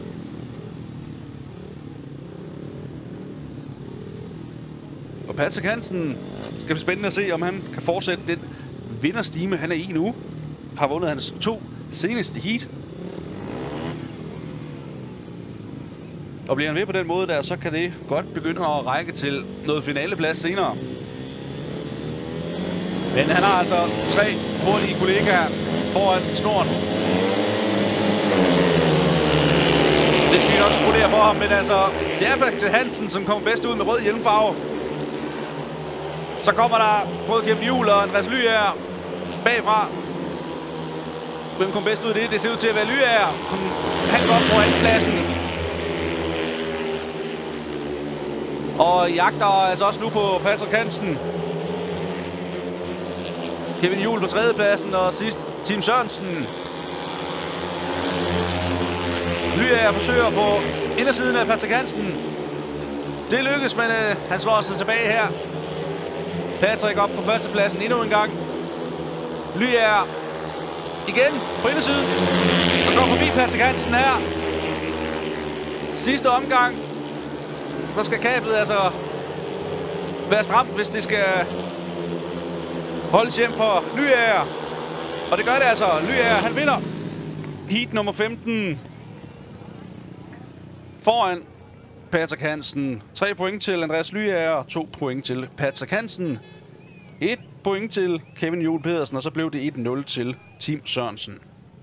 Og Patrick Hansen skal blive spændende at se, om han kan fortsætte den vinderstime, han er i nu. Har vundet hans 2 seneste heat. Og bliver han ved på den måde der, så kan det godt begynde at række til noget finaleplads senere. Men han har altså 3 hurtige kollegaer foran snoren. Det skal vi nok spolere for ham, men altså, det er Patrick Hansen, som kommer bedst ud med rød hjelmfarve. Så kommer der både Kevin Juhl og Andreas Lyager bagfra. Hvem kom bedst ud af det? Det ser ud til at være Lyager. Han går op på andenpladsen. Og jagter altså også nu på Patrick Hansen. Kevin Juhl på tredjepladsen, og sidst Tim Sørensen. Lyager forsøger på indersiden af Patrick Hansen. Det lykkes, men han slår sig tilbage her. Patrick op på førstepladsen endnu en gang. Lyager igen på indersiden. Og går forbi Patrick Hansen her. Sidste omgang. Så skal kablet altså være stramt, hvis det skal holdes hjem for Lyager. Og det gør det altså. Lyager, han vinder heat nummer 15 foran Patrick Hansen. 3 point til Andreas Lyager, 2 point til Patrick Hansen. 1 point til Kevin Juhl Pedersen, og så blev det 1-0 til Tim Sørensen.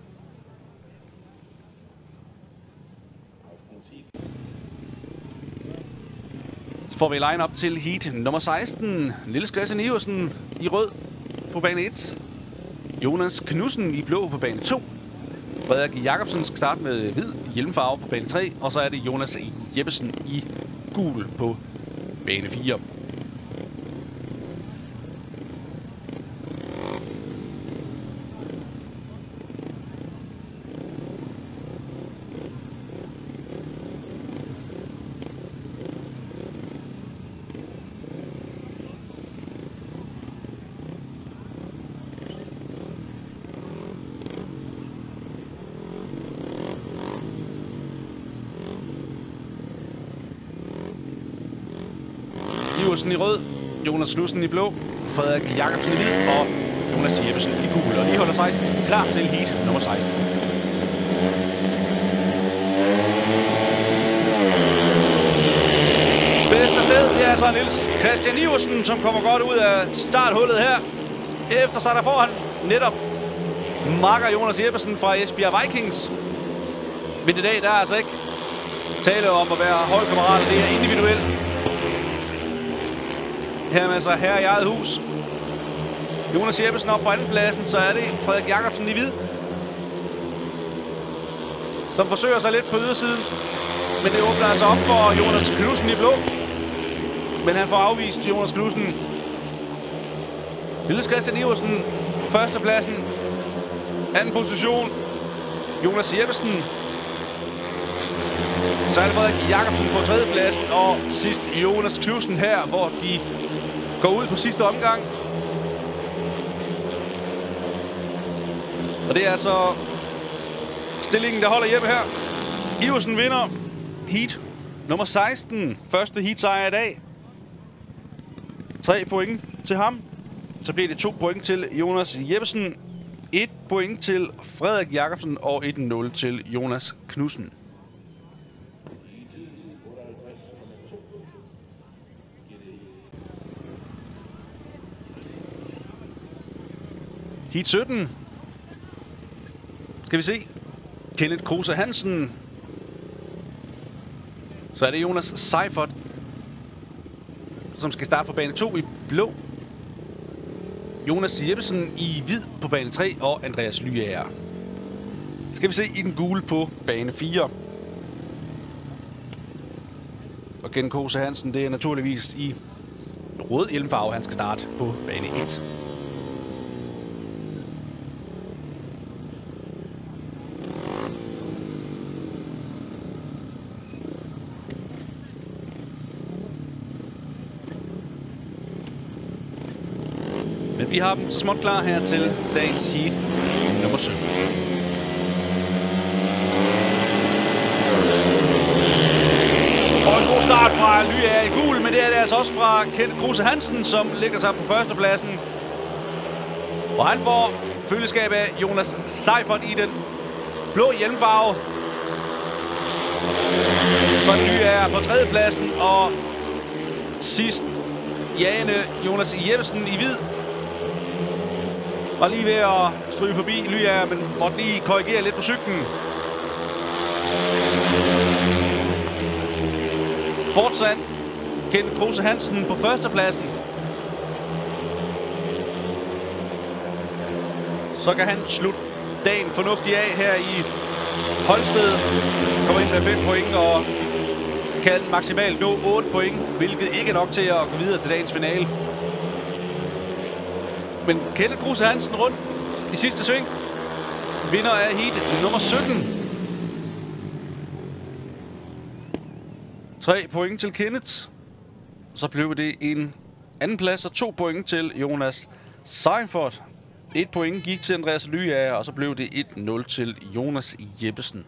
Så får vi line-up til heat nummer 16. Niels Christian Iversen i rød på bane 1. Jonas Knudsen i blå på bane 2. Frederik Jacobsen skal starte med hvid hjelmfarve på bane 3. Og så er det Jonas Jeppesen i gul på bane 4. Iversen i rød, Jonas Knudsen i blå, Frederik Jacobsen i hvid og Jonas Jeppesen i gul. Og de holder 16 klar til heat nummer 16. Bedste det er altså Niels Christian Iversen, som kommer godt ud af starthullet her. Efter sig der får han netop makker Jonas Jeppesen fra Esbjerg Vikings. Men i dag der er altså ikke tale om at være holdkammerater, det er individuelt. Her er altså herre i eget hus. Jonas Jeppesen op på andenpladsen, så er det Frederik Jacobsen i hvid, som forsøger sig lidt på ydersiden. Men det åbner altså op for Jonas Knudsen i blå. Men han får afvist Jonas Knudsen. Niels Christian Iversen på førstepladsen. Anden position, Jonas Jeppesen. Så er det Frederik Jacobsen på tredjepladsen. Og sidst Jonas Knudsen her, hvor de går ud på sidste omgang. Og det er altså stillingen, der holder hjemme her. Iversen vinder heat nummer 16. Første heat-sejr i dag. 3 point til ham. Så bliver det 2 point til Jonas Jeppesen. 1 point til Frederik Jacobsen og 1-0 til Jonas Knudsen. Heat 17. Skal vi se. Kenneth Kruse Hansen. Så er det Jonas Seifert, som skal starte på bane 2 i blå. Jonas Jeppesen i hvid på bane 3 og Andreas Lyager. Skal vi se i den gule på bane 4. Og Kenneth Kruse Hansen, det er naturligvis i rød hjelmfarve, han skal starte på bane 1. Men vi har dem så småt klar her til dagens heat nummer 7. Og en god start fra Lyager i gul, men det er det altså også fra Kenneth Kruse Hansen, som ligger sig på førstepladsen. Og han får følgeskab af Jonas Seifert i den blå hjelmfarve. Så Lyager på tredjepladsen, og sidst jagende Jonas Jeppesen i hvid. Var lige ved at stryge forbi Lyager, men måtte lige korrigere lidt på cyklen. Fortsat Kenneth Kruse Hansen på førstepladsen. Så kan han slutte dagen fornuftigt af her i Holsted. Kommer ind med 5 point og kan maksimalt nå 8 point, hvilket ikke er nok til at gå videre til dagens finale. Men Kenneth Kruse Hansen rundt i sidste sving. Vinder af heat nummer 17. 3 point til Kenneth. Så blev det en anden plads og 2 point til Jonas Seifert. 1 point gik til Andreas Lyager, og så blev det 1-0 til Jonas Jeppesen.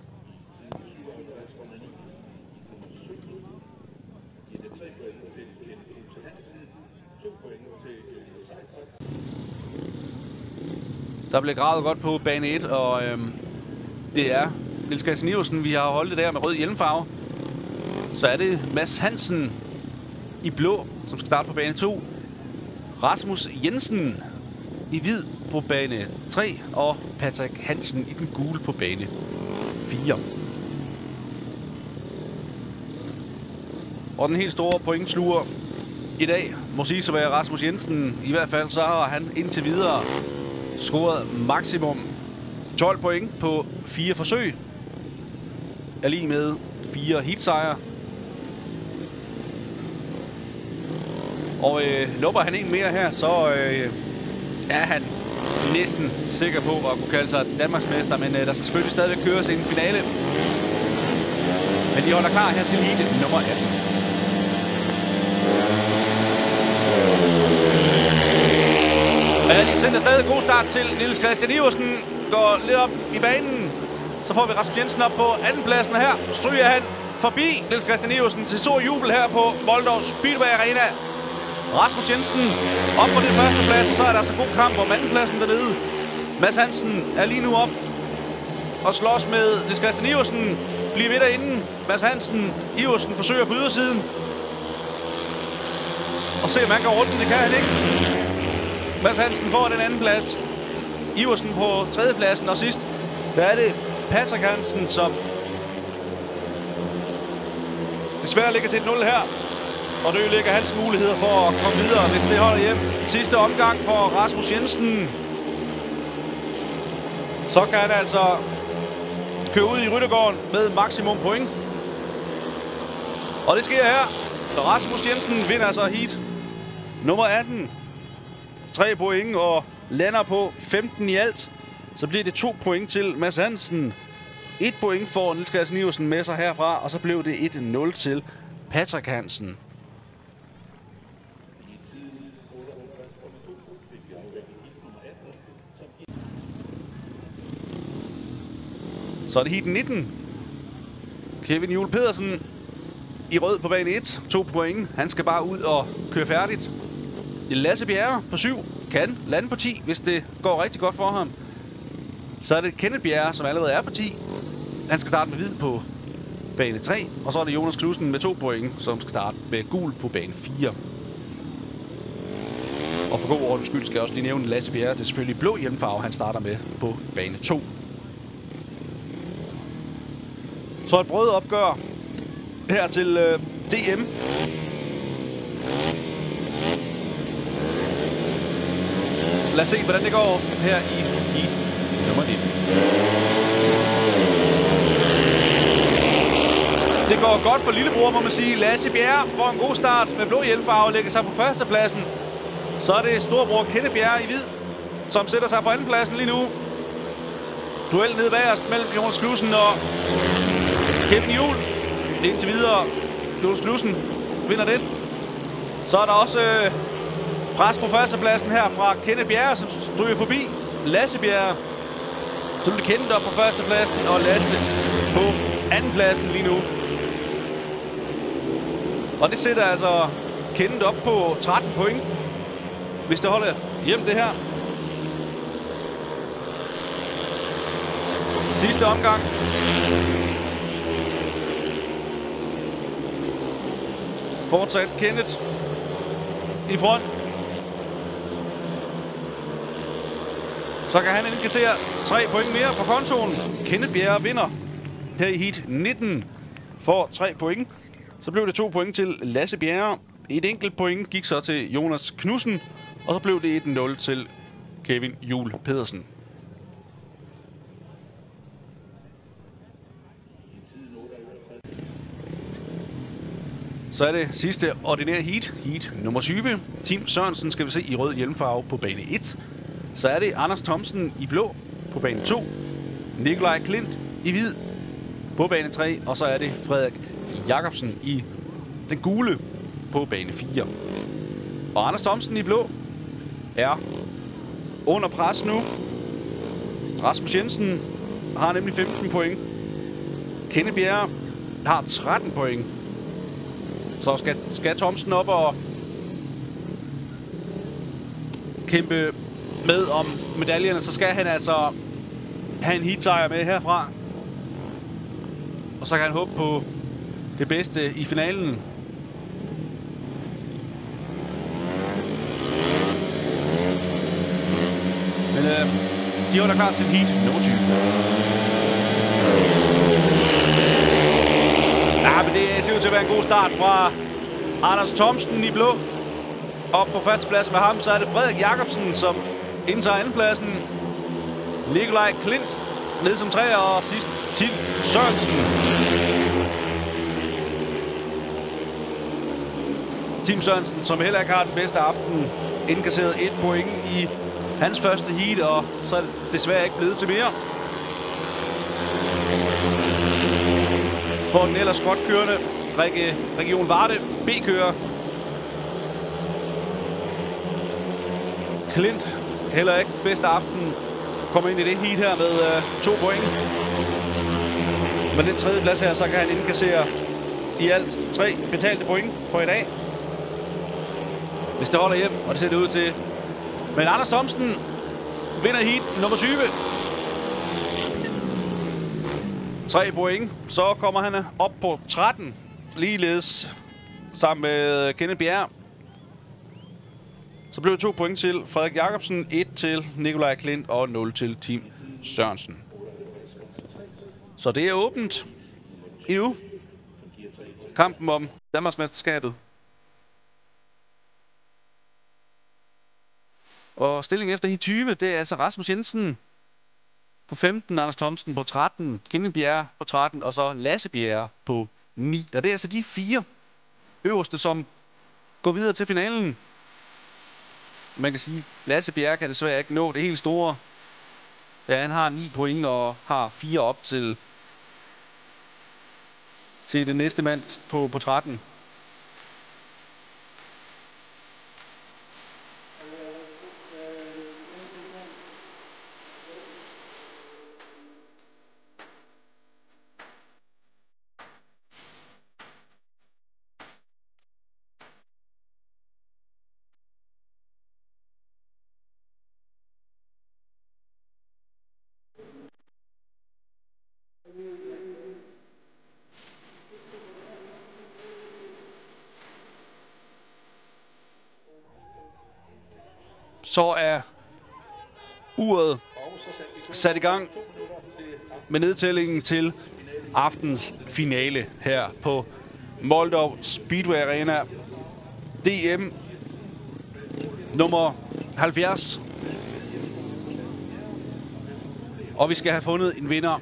Der blev gravet godt på bane 1, og det er Niels Christian Iversen, vi har holdt det der med rød hjelmfarve. Så er det Mads Hansen i blå, som skal starte på bane 2. Rasmus Jensen i hvid på bane 3, og Patrick Hansen i den gule på bane 4. Og den helt store pointsluger i dag må sige så være Rasmus Jensen. I hvert fald så har han indtil videre scoret maksimum 12 point på 4 forsøg. Er lige med 4 heatsejre. Og lupper han en mere her, så er han næsten sikker på at kunne kalde sig Danmarksmester. Men der skal selvfølgelig stadigvæk køres en finale. Men de holder klar her til heat nummer 18. Ja, de sender stadig god start til Niels Christian Iversen. Går lidt op i banen. Så får vi Rasmus Jensen op på andenpladsen her. Stryger han forbi Niels Christian Iversen til stor jubel her på Moldov Speedway Arena. Rasmus Jensen op på den første plads, og så er der altså god kamp om andenpladsen dernede. Mads Hansen er lige nu op og slås med Niels Christian Iversen. Bliver ved derinde. Mads Hansen, Iversen forsøger på ydersiden. og se, om han kan rundt den. Det kan han ikke. Mads Hansen får den anden plads. Iversen på tredjepladsen, og sidst, der er det Patrick Hansen, som desværre ligger til et 0 her. Og det ødelægger hans muligheder for at komme videre, hvis det holder hjem. Sidste omgang for Rasmus Jensen. Så kan han altså køre ud i ryttergården med maksimum point. Og det sker her. Så Rasmus Jensen vinder altså heat nummer 18. 3 point og lander på 15 i alt. Så bliver det 2 point til Mads Hansen. 1 point får Niels Christian Iversen med sig herfra, og så blev det 1-0 til Patrick Hansen. Så er det heat 19. Kevin Juhl Pedersen i rød på bane 1. 2 point. Han skal bare ud og køre færdigt. Lasse Bjerre på 7 kan lande på 10, hvis det går rigtig godt for ham. Så er det Kenneth Bjerre, som allerede er på 10. Han skal starte med hvid på bane 3. Og så er det Jonas Knudsen med 2 point, som skal starte med gul på bane 4. Og for god ordens skyld skal jeg også lige nævne Lasse Bjerre. Det er selvfølgelig blå hjelmfarve, han starter med på bane 2. Så et brød opgør her til DM. Lad os se, hvordan det går her i heat nummer 19. Det går godt for lillebror, må man sige. Lasse Bjerre får en god start med blå hjelmfarve og lægger sig på førstepladsen. Så er det storebror Kenneth Bjerre i hvid, som sætter sig på andenpladsen lige nu. Duel nede bagerst mellem Jonas Knudsen og Kevin Juhl. Indtil videre, Jonas Knudsen vinder den. Så er der også pres på førstepladsen her fra Kenneth Bjerre, som stryger forbi Lasse Bjerre. Så bliver Kenneth op på førstepladsen, og Lasse på andenpladsen lige nu. Og det sætter altså Kenneth op på 13 point, hvis det holder hjem det her. Sidste omgang. Fortsat Kenneth i front. Så kan han indkassere 3 point mere på kontoen. Kenneth Bjerre vinder her i heat 19 for 3 point. Så blev det 2 point til Lasse Bjerre. Et enkelt point gik så til Jonas Knudsen. Og så blev det 1-0 til Kevin Juhl Pedersen. Så er det sidste ordinære heat. Heat nummer 20. Tim Sørensen skal vi se i rød hjelmfarve på bane 1. Så er det Anders Thomsen i blå på bane 2. Nikolaj Klint i hvid på bane 3. Og så er det Frederik Jacobsen i den gule på bane 4. Og Anders Thomsen i blå er under pres nu. Rasmus Jensen har nemlig 15 point. Kenneth Bjerre har 13 point. Så skal Thomsen op og kæmpe med om medaljerne, så skal han altså have en heatsejr med herfra. Og så kan han håbe på det bedste i finalen. Men de er da klar til heat nummer 20. Ja, men det ser ud til at være en god start fra Anders Thomsen i blå. Op på førstepladsen med ham, så er det Frederik Jacobsen, som indtager andenpladsen. Nikolaj Klint ned som 3'er, og sidst Tim Sørensen. Tim Sørensen, som heller ikke har den bedste aften, indkasseret 1 point i hans første heat, og så er det desværre ikke blevet til mere. For den ellers godt kørende Region Varde B-kører. Klint heller ikke bedste aften. Kommer ind i det heat her med 2 point. Med den tredje plads her, så kan han indkassere i alt 3 betalte point for i dag. Hvis det holder hjem, og det ser det ud til. Men Anders Thomsen vinder heat nummer 20. 3 point. Så kommer han op på 13. Ligeledes sammen med Kenneth Bjerre. Så blev det 2 point til Frederik Jacobsen, 1 til Nikolaj Klint og 0 til Tim Sørensen. Så det er åbent endnu. Kampen om Danmarksmesterskabet. Og stillingen efter i 20, det er altså Rasmus Jensen på 15, Anders Thomsen på 13, Kenneth Bjerre på 13, og så Lasse Bjerre på 9. Og det er altså de 4 øverste, som går videre til finalen. Man kan sige, at Lasse Bjerre kan desværre ikke nå det helt store. Ja, han har 9 point og har 4 op til den næste mand på 13. Så er uret sat i gang med nedtællingen til aftens finale her på Moldov Speedway Arena. DM nummer 70. Og vi skal have fundet en vinder.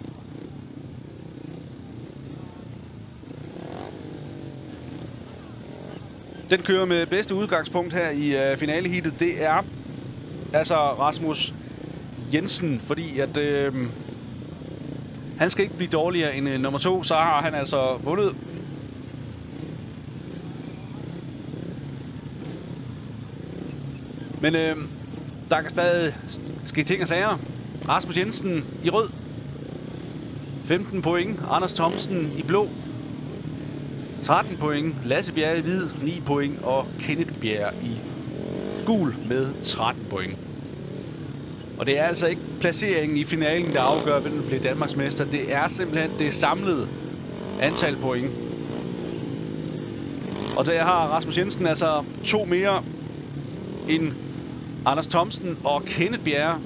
Den kører med bedste udgangspunkt her i finaleheatet. Det er altså Rasmus Jensen, fordi at han skal ikke blive dårligere end nummer 2, så har han altså vundet. Men der kan stadig ske ting og sager. Rasmus Jensen i rød, 15 point. Anders Thomsen i blå, 13 point. Lasse Bjerre i hvid, 9 point. Og Kenneth Bjerre i gul med 13 point. Og det er altså ikke placeringen i finalen, der afgør, hvem der bliver Danmarksmester. Det er simpelthen det samlede antal point. Og der har Rasmus Jensen altså 2 mere end Anders Thomsen og Kenneth Bjerre.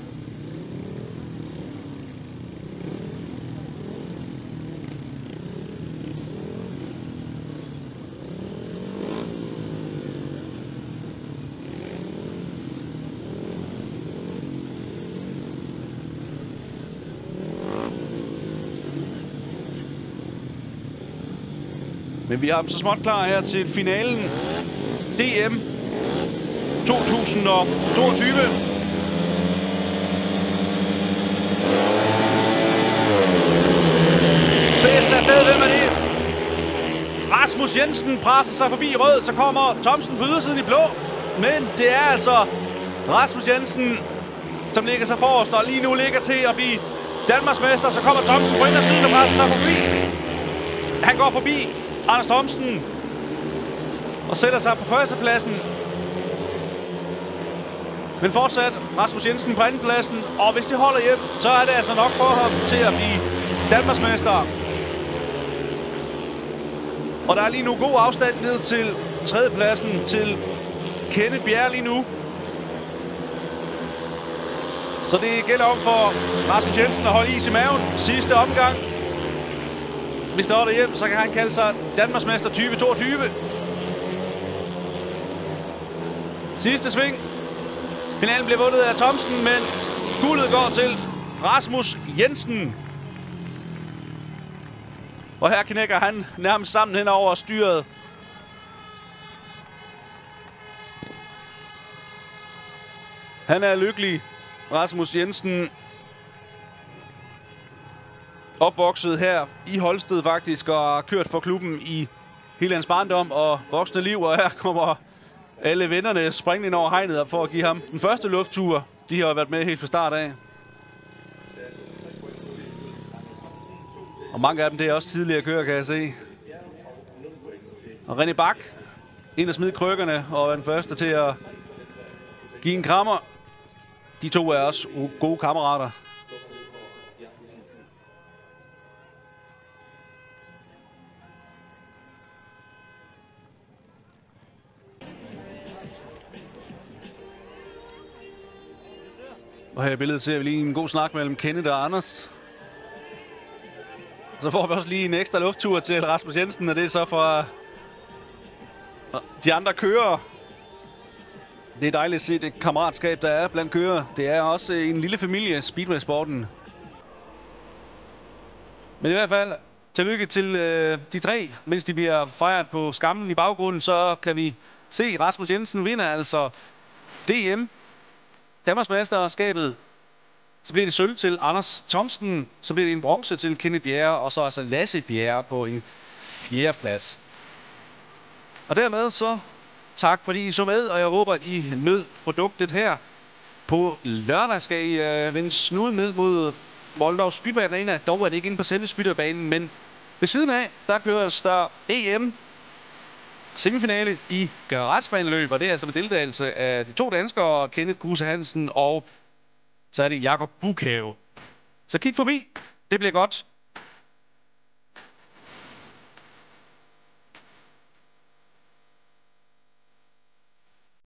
Men vi har dem så småt klar her til finalen. DM 2022. Bedst afsted, hvem er det? Rasmus Jensen presser sig forbi rød, så kommer Thomsen på ydersiden i blå. Men det er altså Rasmus Jensen, som ligger sig forrest og lige nu ligger til at blive Danmarksmester. Så kommer Thomsen på indersiden og presser sig forbi. Han går forbi Anders Thomsen og sætter sig på førstepladsen. Men fortsat Rasmus Jensen på andenpladsen. Og hvis det holder hjem, så er det altså nok for ham til at blive Danmarksmester. Og der er lige nu god afstand ned til tredjepladsen til Kenneth Bjerre lige nu. Så det gælder om for Rasmus Jensen at holde is i maven sidste omgang. Hvis det holder hjem, så kan han kalde sig Danmarksmester 2022. Sidste sving. Finalen bliver vundet af Thomsen, men guldet går til Rasmus Jensen. Og her knækker han nærmest sammen hen over styret. Han er lykkelig, Rasmus Jensen. Opvokset her i Holsted faktisk, og har kørt for klubben i hele hans barndom og voksne liv. Og her kommer alle vennerne springende ind over hegnet op for at give ham den første lufttur. De har været med helt fra start af. Og mange af dem, det er også tidligere kører, kan jeg se. Og René Bak ind og smide krykkerne og er den første til at give en krammer. De to er også gode kammerater. her i billedet ser vi lige en god snak mellem Kenneth og Anders. Så får vi også lige en ekstra lufttur til Rasmus Jensen, og det er så fra de andre kører. Det er dejligt at se det kammeratskab, der er blandt kører. Det er også en lille familie, Speedway-sporten. Men i hvert fald, tillykke til de tre. Mens de bliver fejret på skammen i baggrunden, så kan vi se, Rasmus Jensen vinder altså DM. Danmarksmesterskabet. Så bliver det sølv til Anders Thomsen. Så bliver det en bronze til Kenneth Bjerre. Og så altså Lasse Bjerre på en 4. plads. Og dermed så tak fordi I så med. Og jeg håber, at I nød produktet her. På lørdag skal I vende snuden ned mod Moldov Speedway Arena. Dog er det ikke inde på selve Speedwaybanen, men ved siden af, der køres der EM semifinale i garagebaneløb, og det er altså med deltagelse af de 2 danskere, Kenneth Kruse Hansen og så er det Jakob Bukhave. Så kig forbi, det bliver godt.